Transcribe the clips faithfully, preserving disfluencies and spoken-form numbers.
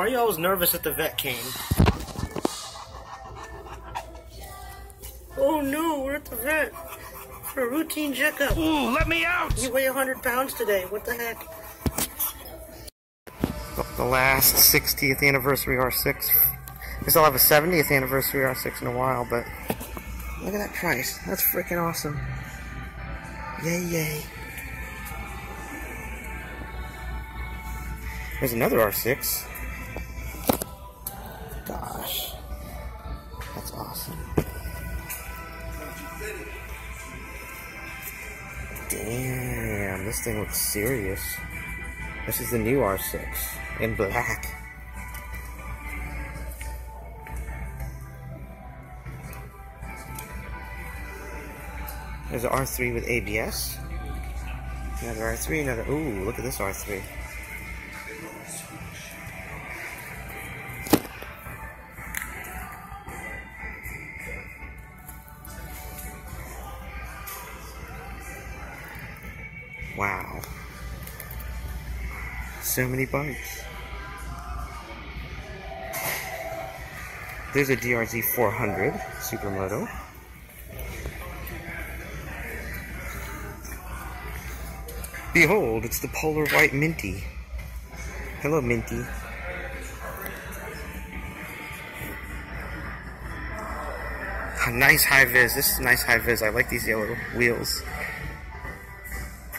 are you always nervous at the vet cane? Oh no, we're at the vet for a routine checkup. Ooh, let me out! You weigh one hundred pounds today. What the heck? The last sixtieth anniversary R six. I still have a seventieth anniversary R six in a while, but look at that price. That's freaking awesome. Yay, yay. There's another R six. Gosh. That's awesome. Damn, this thing looks serious. This is the new R six in black. There's an R three with A B S. Another R three, another. Ooh, look at this R three. Wow. So many bikes. There's a D R Z four hundred Supermoto. Behold, it's the Polar White Minty. Hello, Minty. A nice high vis. This is a nice high vis. I like these yellow wheels.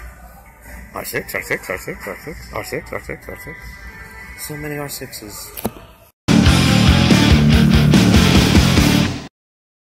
R six, R six, R six, R six, R six, R six, R six. So many R sixes.